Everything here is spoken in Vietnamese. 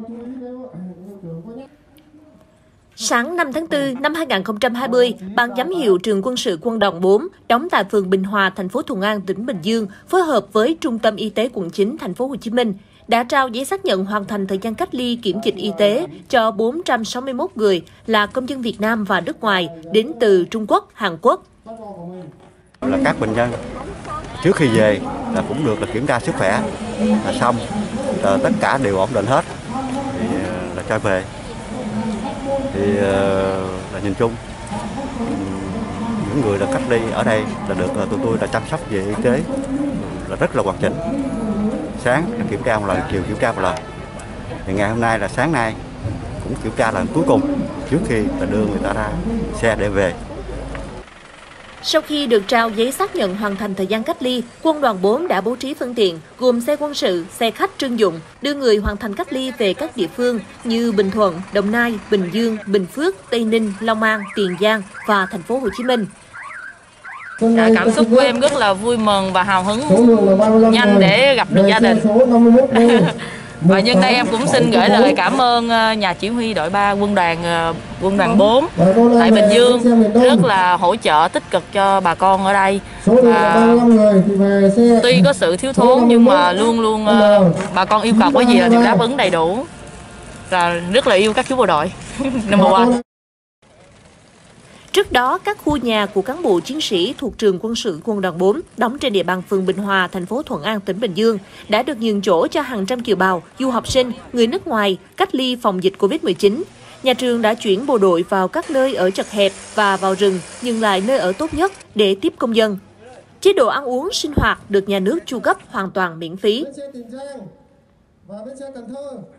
Sáng 5 tháng 4 năm 2020, Ban giám hiệu trường quân sự quân đoàn 4 đóng tại phường Bình Hòa, thành phố Thuận An, tỉnh Bình Dương, phối hợp với Trung tâm Y tế quận 9, thành phố Hồ Chí Minh, đã trao giấy xác nhận hoàn thành thời gian cách ly kiểm dịch y tế cho 461 người là công dân Việt Nam và nước ngoài đến từ Trung Quốc, Hàn Quốc. Là các bệnh nhân trước khi về là cũng được là kiểm tra sức khỏe là xong, tất cả đều ổn định hết thì là cho về. Thì là nhìn chung những người được cách ly ở đây là được tụi tôi là chăm sóc về y tế là rất là hoàn chỉnh. Sáng là kiểm tra một lần, chiều kiểm tra một lần. Thì ngày hôm nay là sáng nay cũng kiểm tra lần cuối cùng trước khi là đưa người ta ra xe để về. Sau khi được trao giấy xác nhận hoàn thành thời gian cách ly, Quân đoàn 4 đã bố trí phương tiện gồm xe quân sự, xe khách chuyên dụng đưa người hoàn thành cách ly về các địa phương như Bình Thuận, Đồng Nai, Bình Dương, Bình Phước, Tây Ninh, Long An, Tiền Giang và thành phố Hồ Chí Minh. Cảm xúc của em rất là vui mừng và hào hứng nhanh để gặp được gia đình. Và nhân đây em cũng xin gửi lời cảm ơn nhà chỉ huy đội 3 quân đoàn 4 tại Bình Dương rất là hỗ trợ tích cực cho bà con ở đây. Và tuy có sự thiếu thốn nhưng mà luôn luôn bà con yêu cầu cái gì là đều đáp ứng đầy đủ. Và rất là yêu các chú bộ đội. Number one. Trước đó, các khu nhà của cán bộ chiến sĩ thuộc trường quân sự quân đoàn 4 đóng trên địa bàn phường Bình Hòa, thành phố Thuận An, tỉnh Bình Dương đã được nhường chỗ cho hàng trăm kiều bào, du học sinh, người nước ngoài cách ly phòng dịch Covid-19. Nhà trường đã chuyển bộ đội vào các nơi ở chật hẹp và vào rừng, nhường lại nơi ở tốt nhất để tiếp công dân. Chế độ ăn uống, sinh hoạt được nhà nước chu cấp hoàn toàn miễn phí.